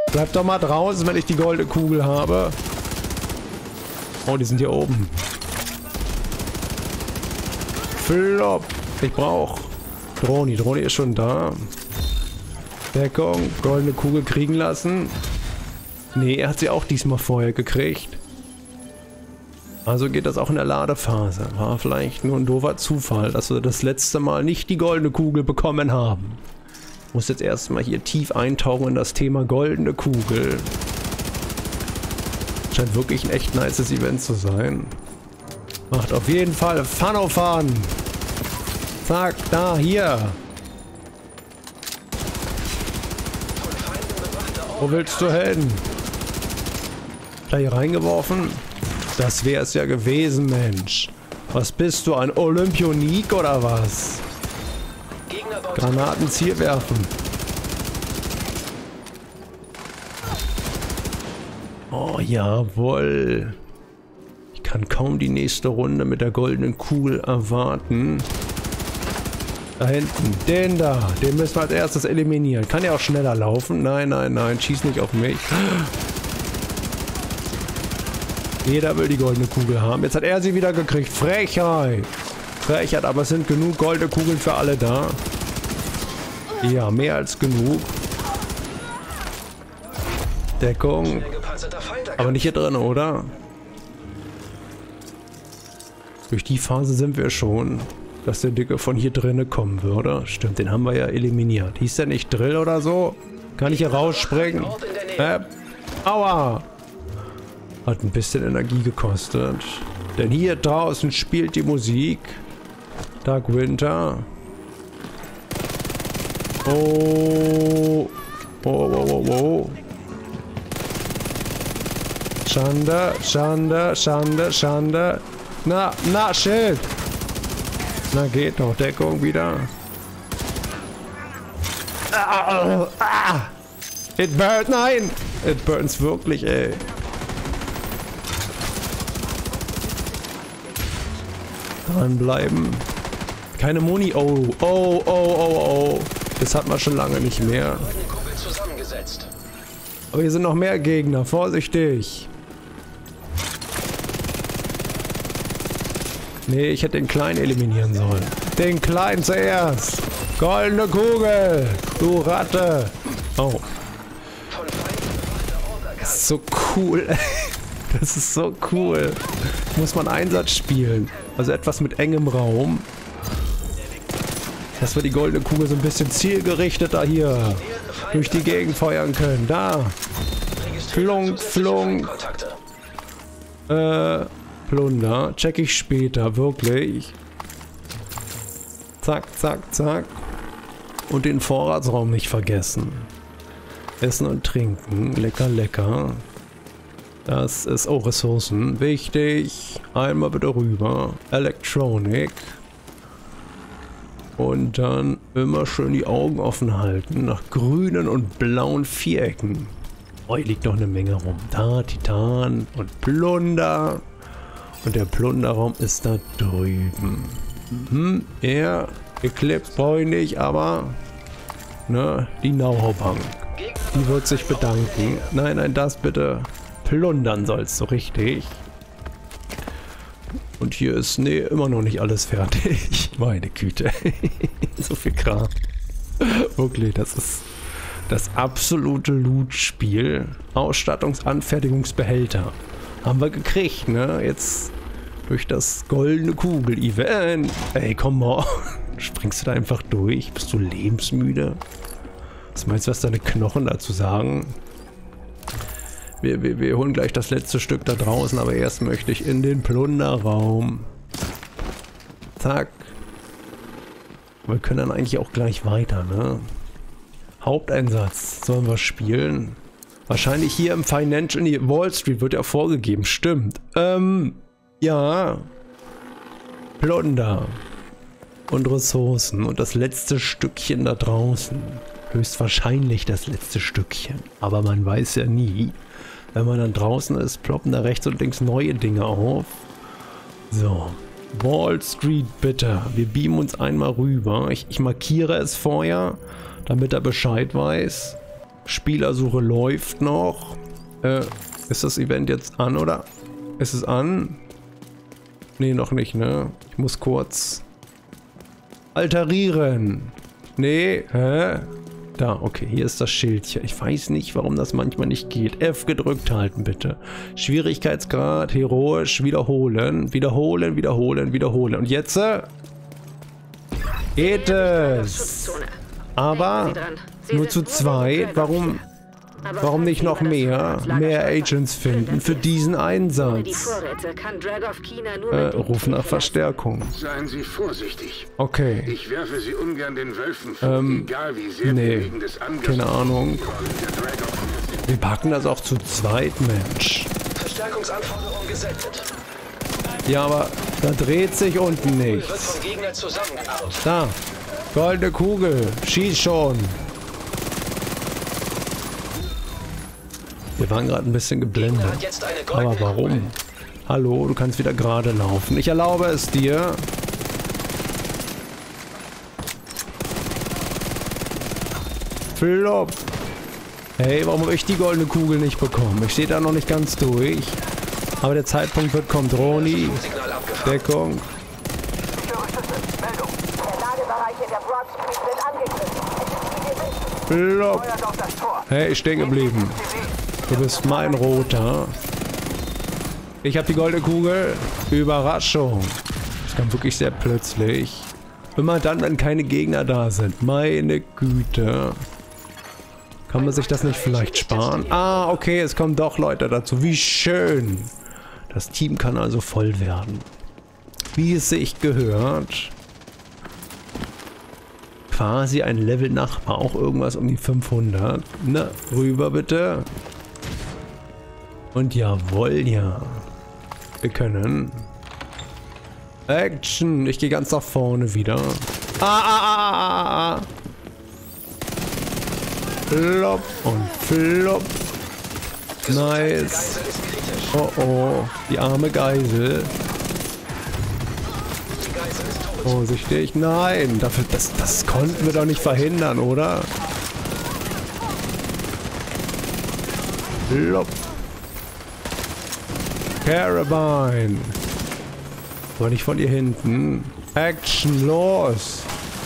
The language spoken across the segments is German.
Bleib doch mal draußen, wenn ich die goldene Kugel habe. Oh, die sind hier oben. Flop. Ich brauch Droni. Droni ist schon da. Deckung. Goldene Kugel kriegen lassen. Nee, er hat sie auch diesmal vorher gekriegt. Also geht das auch in der Ladephase. War vielleicht nur ein doofer Zufall, dass wir das letzte Mal nicht die goldene Kugel bekommen haben. Muss jetzt erstmal hier tief eintauchen in das Thema goldene Kugel. Scheint wirklich ein echt nices Event zu sein. Macht auf jeden Fall Fun auf Fun. Zack, da, hier. Wo willst du hin? Da hier reingeworfen? Das wäre es ja gewesen, Mensch. Was bist du, ein Olympionik oder was? Granaten Ziel werfen. Oh, jawohl. Ich kann kaum die nächste Runde mit der goldenen Kugel erwarten. Da hinten, den da, den müssen wir als erstes eliminieren. Kann ja auch schneller laufen. Nein, nein, nein, schieß nicht auf mich. Jeder will die goldene Kugel haben. Jetzt hat er sie wieder gekriegt. Frechheit. Frechheit, aber es sind genug goldene Kugeln für alle da. Ja, mehr als genug. Deckung. Aber nicht hier drin, oder? Durch die Phase sind wir schon, dass der Dicke von hier drinnen kommen würde. Stimmt, den haben wir ja eliminiert. Hieß der nicht Drill oder so? Kann ich hier rausspringen? Aua! Hat ein bisschen Energie gekostet. Denn hier draußen spielt die Musik. Dark Winter. Oh. Oh, oh, oh, oh. Schande, Schande, Schande, Schande. Na, Schild. Na, geht doch. Deckung wieder. It burns. Nein. It burns wirklich, ey. Dranbleiben. Keine Muni. Oh, oh, oh, oh, oh. Das hat man schon lange nicht mehr. Aber hier sind noch mehr Gegner. Vorsichtig. Nee, ich hätte den Kleinen eliminieren sollen. Den Kleinen zuerst. Goldene Kugel. Du Ratte. Oh. Das ist so cool. Das ist so cool. Muss man Einsatz spielen. Also etwas mit engem Raum. Dass wir die goldene Kugel so ein bisschen zielgerichteter hier durch die Gegend feuern können. Da. Flunk, flunk. Plunder. Check ich später. Wirklich. Zack, zack, zack. Und den Vorratsraum nicht vergessen. Essen und trinken. Lecker, lecker. Das ist auch Ressourcen. Wichtig. Einmal bitte rüber. Electronic. Und dann immer schön die Augen offen halten. Nach grünen und blauen Vierecken. Oh, hier liegt noch eine Menge rum. Da, Titan und Plunder. Und der Plunderraum ist da drüben. Mhm, ja. Eclipse brauche ich nicht, aber... Ne, die Nauhau-Bank. Die wird sich bedanken. Nein, nein, das bitte. Plundern sollst du, richtig. Und hier ist, nee, immer noch nicht alles fertig. Meine Güte. So viel Kram. Wirklich, das ist das absolute Loot-Spiel. Ausstattungsanfertigungsbehälter. Haben wir gekriegt, ne? Jetzt durch das goldene Kugel-Event. Ey, komm mal. Springst du da einfach durch? Bist du lebensmüde? Was meinst du, was deine Knochen dazu sagen? Wir holen gleich das letzte Stück da draußen, aber erst möchte ich in den Plunderraum. Zack. Wir können dann eigentlich auch gleich weiter, ne? Haupteinsatz sollen wir spielen. Wahrscheinlich hier im Financial... Nee, Wall Street wird ja vorgegeben. Stimmt. Ja. Plunder. Und Ressourcen. Und das letzte Stückchen da draußen. Höchstwahrscheinlich das letzte Stückchen. Aber man weiß ja nie. Wenn man dann draußen ist, ploppen da rechts und links neue Dinge auf. So. Wall Street bitte. Wir beamen uns einmal rüber. Ich markiere es vorher, damit er Bescheid weiß. Spielersuche läuft noch. Ist das Event jetzt an, oder? Ist es an? Nee, noch nicht, ne? Ich muss kurz altarieren. Nee, hä? Da, okay, hier ist das Schildchen. Ich weiß nicht, warum das manchmal nicht geht. F gedrückt halten, bitte. Schwierigkeitsgrad, heroisch, wiederholen. Wiederholen, wiederholen, wiederholen. Und jetzt? Geht es. Aber nur zu zweit. Warum nicht noch mehr Agents finden für diesen Einsatz? Ruf nach Verstärkung. Seien Sie vorsichtig. Okay. Ich werfe Sie ungern den Wölfen vor, egal wie sehr Nee, wegen des Angriffs. keine Ahnung. Wir packen das auch zu zweit, Mensch. Verstärkungsanforderung gesendet. Ja, aber da dreht sich unten Wird nichts. vom Gegner zusammengebaut. Da, goldene Kugel, schieß schon. Wir waren gerade ein bisschen geblendet. Hat jetzt eine goldene Aber warum? Hallo, du kannst wieder gerade laufen. Ich erlaube es dir. Flop. Hey, warum habe ich die goldene Kugel nicht bekommen? Ich stehe da noch nicht ganz durch. Aber der Zeitpunkt wird kommen. Droni. Signal abgefangen. Deckung. Flop. Hey, ich stehe geblieben. Du bist mein Roter. Ich habe die goldene Kugel. Überraschung. Das kam wirklich sehr plötzlich. Immer dann, wenn keine Gegner da sind. Meine Güte. Kann man sich das nicht vielleicht sparen? Ah, okay, es kommen doch Leute dazu. Wie schön. Das Team kann also voll werden. Wie es sich gehört. Quasi ein Level-Nachbar. Auch irgendwas um die 500. Na, rüber bitte. Und jawohl, ja. Wir können. Action. Ich gehe ganz nach vorne wieder. Ah. Flop und flop. Nice. Oh oh. Die arme Geisel. Vorsichtig. Nein. Das konnten wir doch nicht verhindern, oder? Flop. Carabine. Aber nicht von ihr hinten. Action, los.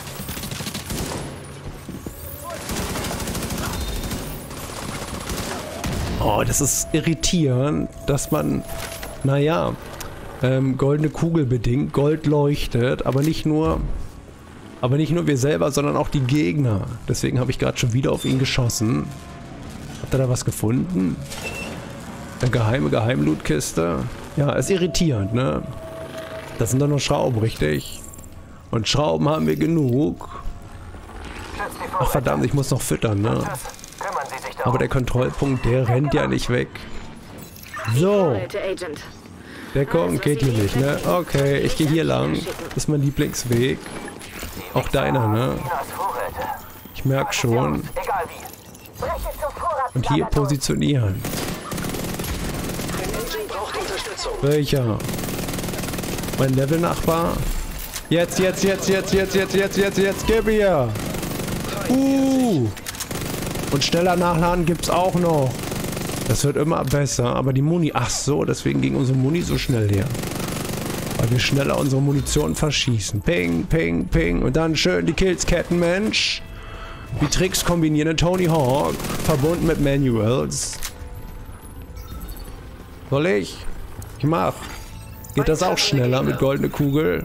Oh, das ist irritierend, dass man, naja, goldene Kugel bedingt, Gold leuchtet, aber nicht nur wir selber, sondern auch die Gegner. Deswegen habe ich gerade schon wieder auf ihn geschossen. Habt ihr da was gefunden? Eine geheime Geheimlootkiste. Ja, ist irritierend, ne? Das sind doch nur Schrauben, richtig? Und Schrauben haben wir genug. Ach verdammt, ich muss noch füttern, ne? Aber der Kontrollpunkt, der rennt ja nicht weg. So. Deckung geht hier nicht, ne? Okay, ich gehe hier lang. Das ist mein Lieblingsweg. Auch deiner, ne? Ich merke schon. Und hier positionieren. Welcher? Mein Level-Nachbar? Jetzt, gib mir! Und schneller nachladen gibt's auch noch. Das wird immer besser, aber die Muni... Ach so, deswegen ging unsere Muni so schnell her. Weil wir schneller unsere Munition verschießen. Ping, ping, ping. Und dann schön die Kills ketten, Mensch. Die Tricks kombinieren in Tony Hawk. Verbunden mit Manuals. Soll ich? Ich mach. Geht das auch schneller mit goldene Kugel?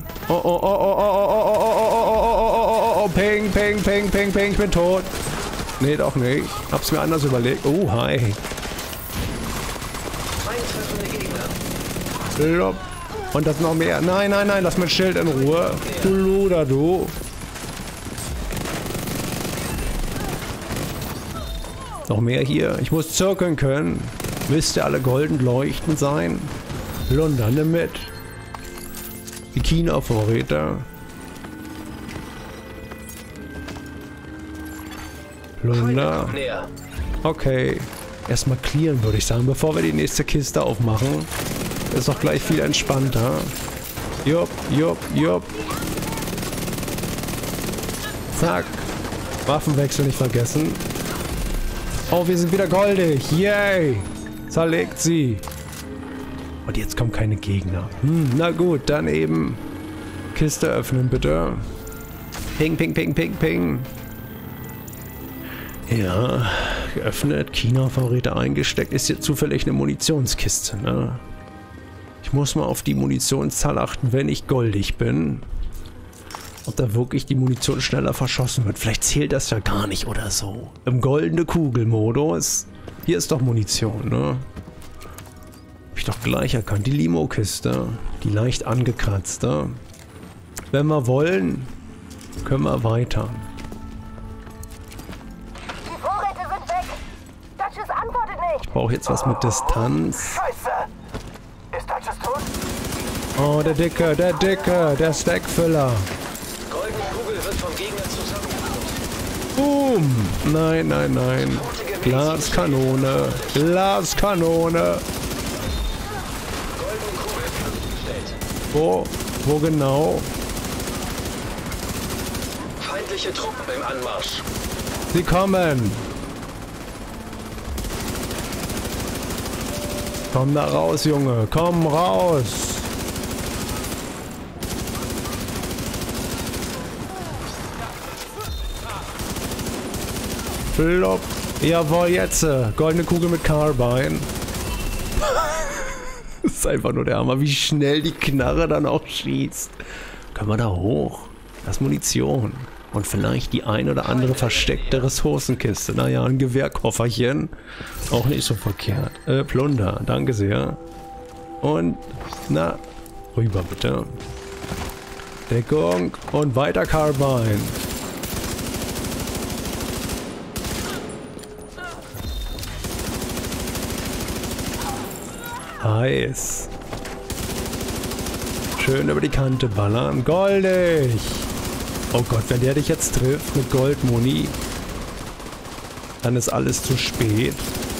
Oh, ping, ping, ping, ping, ping, ich bin tot. Nee, doch nicht. Hab's mir anders überlegt. Oh, hi. Lopp. Und das noch mehr. Nein, nein, nein, lass mein Schild in Ruhe. Du Luder, du. Noch mehr hier. Ich muss zirkeln können. Müsst ihr alle golden leuchtend sein? Plunder, nimm mit. Die China-Vorräte. Plunder. Okay. Erstmal clearen, würde ich sagen, bevor wir die nächste Kiste aufmachen. Ist doch gleich viel entspannter. Jupp, jupp, jupp. Zack. Waffenwechsel nicht vergessen. Oh, wir sind wieder goldig. Yay. Zerlegt sie. Und jetzt kommen keine Gegner. Na gut, dann eben Kiste öffnen, bitte. Ping, ping, ping, ping, ping. Ja, geöffnet, China-Vorräte eingesteckt. Ist hier zufällig eine Munitionskiste, ne? Ich muss mal auf die Munitionszahl achten, wenn ich goldig bin. Ob da wirklich die Munition schneller verschossen wird. Vielleicht zählt das ja gar nicht oder so. Im goldene Kugel-Modus. Hier ist doch Munition, ne? Hab ich doch gleich erkannt. Die Limo-Kiste. Die leicht angekratzte. Wenn wir wollen, können wir weiter. Die Vorräte sind weg. Dutchess antwortet nicht. Ich brauche jetzt was mit Distanz. Scheiße. Ist Dutchess tot? Oh, der Dicke, der Stackfüller. Goldene Kugel wird vom Gegner zusammengebaut. Boom. Nein, nein, nein. Glaskanone. Glaskanone. Goldene Kugel fertiggestellt. Wo genau? Feindliche Truppen im Anmarsch. Sie kommen. Komm da raus, Junge. Komm raus. Flop. Jawohl, jetzt. Goldene Kugel mit Carbine. Das ist einfach nur der Hammer, wie schnell die Knarre dann auch schießt. Können wir da hoch? Das ist Munition. Und vielleicht die ein oder andere versteckte Ressourcenkiste. Naja, ein Gewehrkofferchen. Auch nicht so verkehrt. Plunder, danke sehr. Und, na, rüber bitte. Deckung und weiter Carbine. Heiß. Schön über die Kante ballern. Goldig. Oh Gott, wenn der dich jetzt trifft mit Goldmuni, dann ist alles zu spät.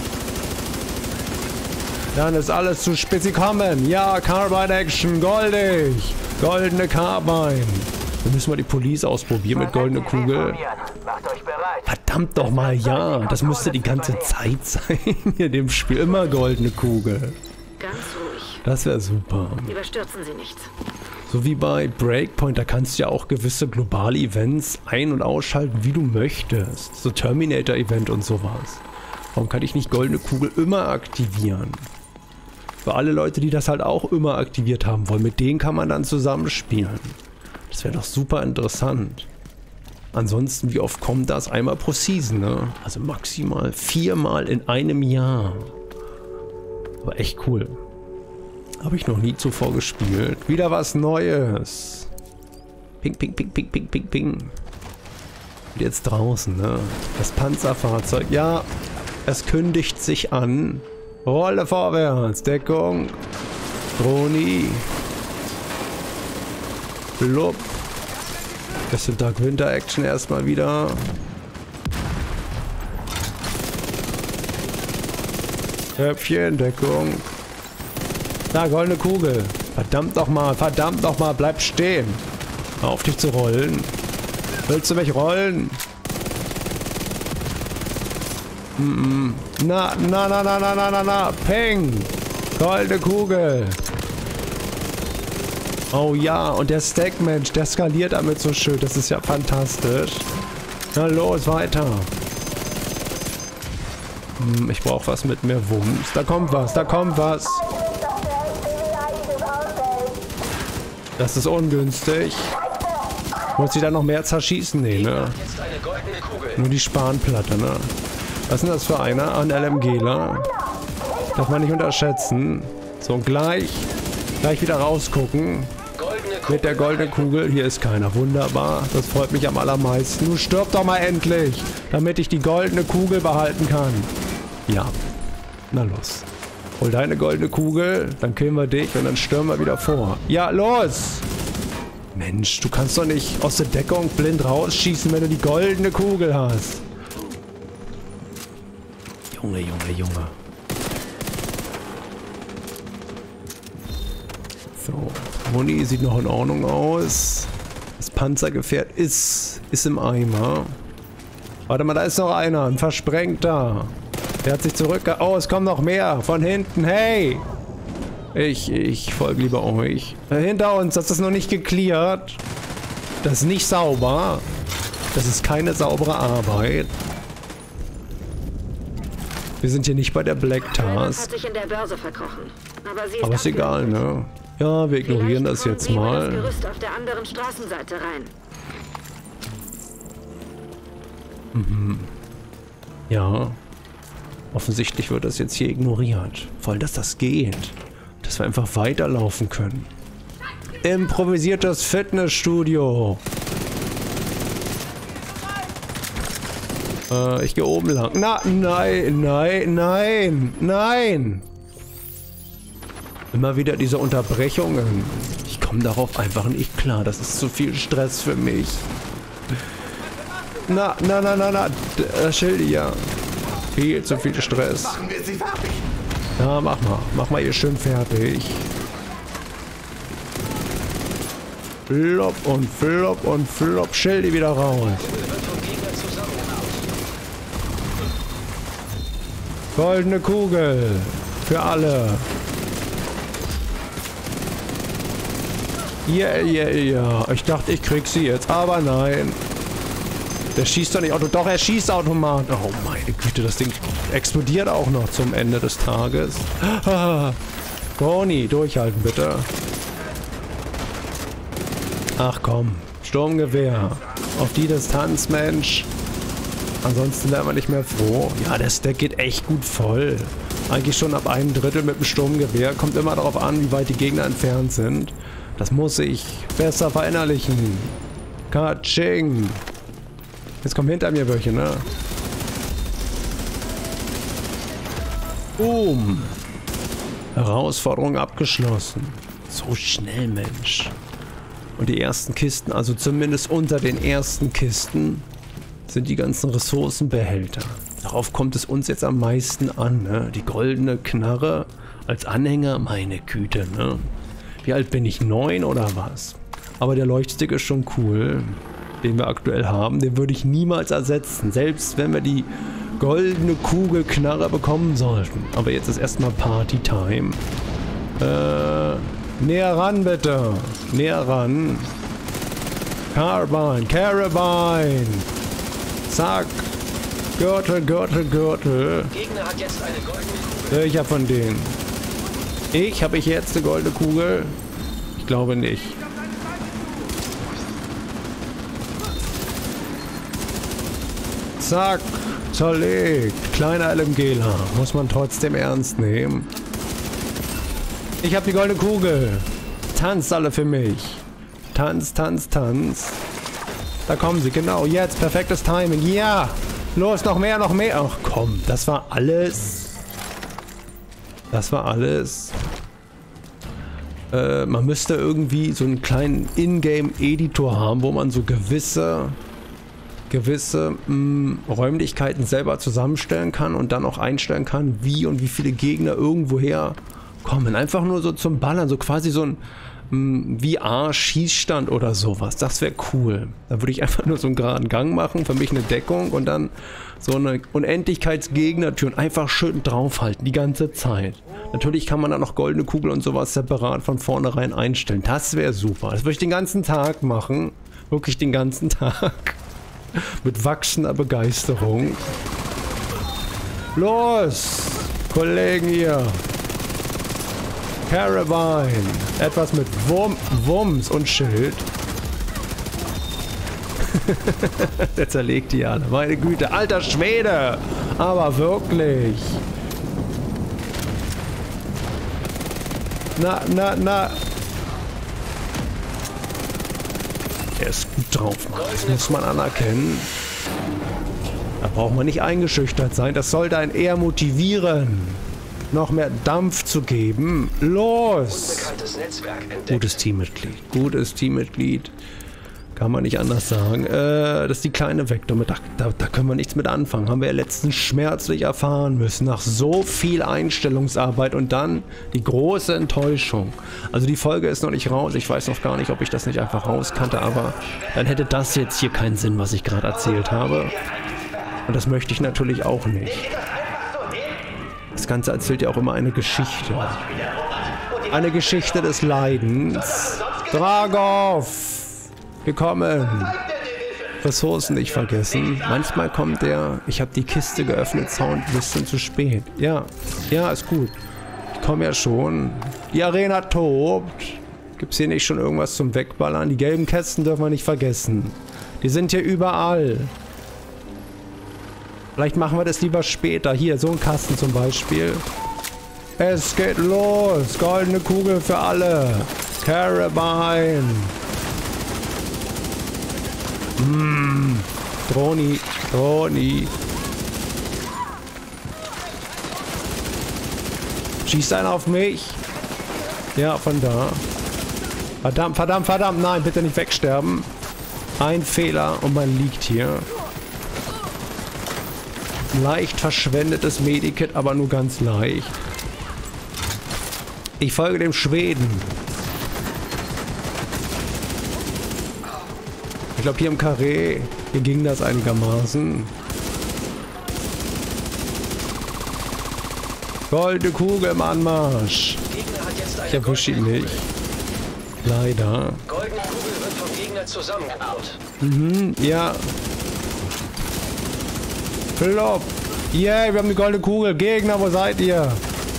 Dann ist alles zu spät. Sie kommen. Ja, Carbine Action. Goldig. Goldene Carbine. Wir müssen mal die Police ausprobieren mit goldener Kugel. Macht euch bereit. Verdammt doch mal, ja. Das müsste die ganze Zeit sein in dem Spiel. Immer goldene Kugel. Ganz ruhig. Das wäre super. Überstürzen Sie nichts. So wie bei Breakpoint, da kannst du ja auch gewisse globale Events ein- und ausschalten, wie du möchtest. So Terminator-Event und sowas. Warum kann ich nicht goldene Kugel immer aktivieren? Für alle Leute, die das halt auch immer aktiviert haben wollen, mit denen kann man dann zusammenspielen. Das wäre doch super interessant. Ansonsten, wie oft kommt das? Einmal pro Season, ne? Also maximal 4-mal in einem Jahr. Aber echt cool. Habe ich noch nie zuvor gespielt. Wieder was Neues. Ping, ping, ping, ping, ping, ping, ping. Und jetzt draußen, ne? Das Panzerfahrzeug. Ja, es kündigt sich an. Rolle vorwärts. Deckung. Droni. Blub. Bisschen Dark Winter Action erstmal wieder. Köpfchen, Deckung. Na, goldene Kugel. Verdammt doch mal, bleib stehen. Hör auf dich zu rollen. Willst du mich rollen? Na, Peng. Goldene Kugel. Oh ja, und der Stackmensch, der skaliert damit so schön. Das ist ja fantastisch. Na los, weiter. Ich brauche was mit mehr Wumms. Da kommt was, da kommt was. Das ist ungünstig. Muss ich da noch mehr zerschießen? Nee, ne? Jetzt eine goldene Kugel. Nur die Spanplatte, ne? Was ist denn das für einer? Ein LMGler. Darf man nicht unterschätzen. So, gleich wieder rausgucken. Goldene Kugel. Mit der goldenen Kugel. Hier ist keiner. Wunderbar. Das freut mich am allermeisten. Du stirb doch mal endlich, damit ich die goldene Kugel behalten kann. Ja. Na los. Hol deine goldene Kugel, dann killen wir dich und dann stürmen wir wieder vor. Ja, los! Mensch, du kannst doch nicht aus der Deckung blind rausschießen, wenn du die goldene Kugel hast. Junge. So, Muni sieht noch in Ordnung aus. Das Panzergefährt ist im Eimer. Warte mal, da ist noch einer. Ein Versprengter. Der hat sich Oh, es kommen noch mehr. Von hinten. Hey! Ich folge lieber euch. Hinter uns, das ist noch nicht geklärt. Das ist nicht sauber. Das ist keine saubere Arbeit. Wir sind hier nicht bei der Black Task. Hat sich in der Börse verkrochen. Aber ist egal, ne? Ja, wir ignorieren das jetzt mal. Das Gerüst auf der anderen Straßenseite rein. Mhm. Ja. Offensichtlich wird das jetzt hier ignoriert. Voll, dass das geht. Dass wir einfach weiterlaufen können. Improvisiertes Fitnessstudio. Ich gehe oben lang. Nein. Immer wieder diese Unterbrechungen. Ich komme darauf einfach nicht klar. Das ist zu viel Stress für mich. Na. Schilde ja. Viel zu viel Stress. Machen wir sie fertig. Ja, mach mal. Mach mal ihr schön fertig. Flop und flop und flop. Schilde wieder raus. Goldene Kugel. Für alle. Ja. Ich dachte, ich krieg sie jetzt. Aber nein. Der schießt doch nicht Auto. Doch, er schießt Automat. Oh meine Güte, das Ding explodiert auch noch zum Ende des Tages. Toni, durchhalten bitte. Ach komm. Sturmgewehr. Auf die Distanz, Mensch. Ansonsten wären wir nicht mehr froh. Ja, der Stack geht echt gut voll. Eigentlich schon ab 1/3 mit dem Sturmgewehr. Kommt immer darauf an, wie weit die Gegner entfernt sind. Das muss ich besser verinnerlichen. Katsching. Jetzt kommen hinter mir welche, ne? Boom. Herausforderung abgeschlossen. So schnell, Mensch. Und die ersten Kisten, also zumindest unter den ersten Kisten, sind die ganzen Ressourcenbehälter. Darauf kommt es uns jetzt am meisten an, ne? Die goldene Knarre als Anhänger, meine Güte, ne? Wie alt bin ich? 9 oder was? Aber der Leuchtstick ist schon cool, den wir aktuell haben. Den würde ich niemals ersetzen, selbst wenn wir die goldene Kugelknarre bekommen sollten. Aber jetzt ist erstmal Party-Time. Näher ran bitte. Näher ran. Carabine. Zack. Gürtel. Gegner hat jetzt eine goldene Kugel. Welcher von denen? Habe ich jetzt eine goldene Kugel? Ich glaube nicht. Zack. Zerlegt. Kleiner LMGler. Muss man trotzdem ernst nehmen. Ich habe die goldene Kugel. Tanzt alle für mich. Tanz. Da kommen sie, genau. Jetzt, perfektes Timing. Ja. Los, noch mehr. Ach komm, das war alles. Man müsste irgendwie so einen kleinen Ingame-Editor haben, wo man so gewisse Räumlichkeiten selber zusammenstellen kann und dann auch einstellen kann, wie und wie viele Gegner irgendwoher kommen. Einfach nur so zum Ballern, so quasi so ein VR-Schießstand oder sowas. Das wäre cool. Da würde ich einfach nur so einen geraden Gang machen, für mich eine Deckung und dann so eine Unendlichkeitsgegnertür und einfach schön draufhalten, die ganze Zeit. Natürlich kann man da noch goldene Kugel und sowas separat von vornherein einstellen. Das wäre super. Das würde ich den ganzen Tag machen. Wirklich den ganzen Tag. Mit wachsender Begeisterung. Los! Kollegen hier. Carabine. Etwas mit Wumms und Schild. Der zerlegt die alle. Meine Güte. Alter Schwede. Aber wirklich. Na. Er ist gut drauf, Mann. Das muss man anerkennen. Da braucht man nicht eingeschüchtert sein. Das sollte einen eher motivieren, noch mehr Dampf zu geben. Los! Gutes Teammitglied. Kann man nicht anders sagen. Das ist die kleine Vektor. Da können wir nichts mit anfangen. Haben wir ja letztens schmerzlich erfahren müssen. Nach so viel Einstellungsarbeit und dann die große Enttäuschung. Also die Folge ist noch nicht raus. Ich weiß noch gar nicht, ob ich das nicht einfach rauskannte. Aber dann hätte das jetzt hier keinen Sinn, was ich gerade erzählt habe. Und das möchte ich natürlich auch nicht. Das Ganze erzählt ja auch immer eine Geschichte. Eine Geschichte des Leidens. Dragov! Willkommen! Ressourcen nicht vergessen. Manchmal kommt der, ich habe die Kiste geöffnet, Sound ein bisschen zu spät. Ja, ja, ist gut. Ich komme ja schon. Die Arena tobt. Gibt's hier nicht schon irgendwas zum Wegballern? Die gelben Kästen dürfen wir nicht vergessen. Die sind hier überall. Vielleicht machen wir das lieber später. Hier, so ein Kasten zum Beispiel. Es geht los. Goldene Kugel für alle. Carabine. Droni. Droni. Schießt einer auf mich? Ja, von da. Verdammt, verdammt, verdammt. Nein, bitte nicht wegsterben. Ein Fehler und man liegt hier. Leicht verschwendetes Medikit, aber nur ganz leicht. Ich folge dem Schweden. Ich glaube hier im Karree, hier ging das einigermaßen. Goldene Kugel im Anmarsch. Ich erwische ihn nicht. Leider. Goldene Kugel wird vom Gegner zusammengebaut. Ja. Flop. Yay, wir haben die goldene Kugel. Gegner, wo seid ihr?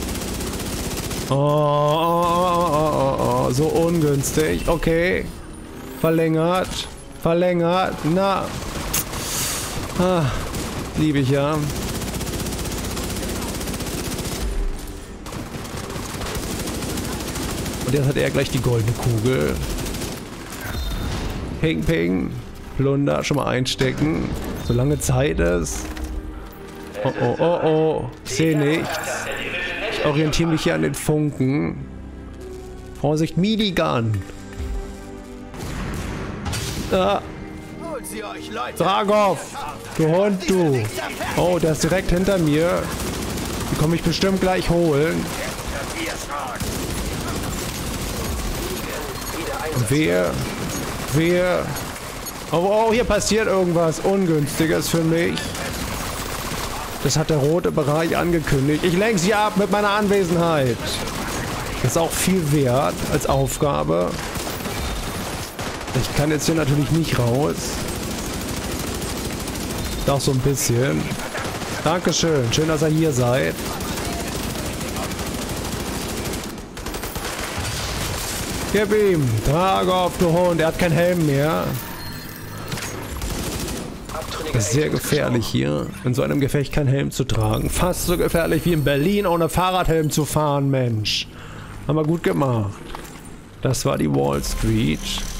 Oh, so ungünstig. Okay. Verlängert. Verlängert. Na. Liebe ich ja. Und jetzt hat er gleich die goldene Kugel. Ping, ping. Plunder, schon mal einstecken. Solange Zeit ist. Oh, oh, oh, oh. Ich sehe nichts. Ich orientiere mich hier an den Funken. Vorsicht, Minigun. Dragov. Du Hund, du. Oh, der ist direkt hinter mir. Die komme ich bestimmt gleich holen. Wer? Oh, hier passiert irgendwas Ungünstiges für mich. Das hat der rote Bereich angekündigt. Ich lenke sie ab mit meiner Anwesenheit. Das ist auch viel wert als Aufgabe. Ich kann jetzt hier natürlich nicht raus. Doch so ein bisschen. Dankeschön. Schön, dass ihr hier seid. Gib ihm! Dragov, du Hund! Er hat keinen Helm mehr. Das ist sehr gefährlich hier, in so einem Gefecht keinen Helm zu tragen. Fast so gefährlich wie in Berlin ohne Fahrradhelm zu fahren, Mensch. Haben wir gut gemacht. Das war die Wall Street.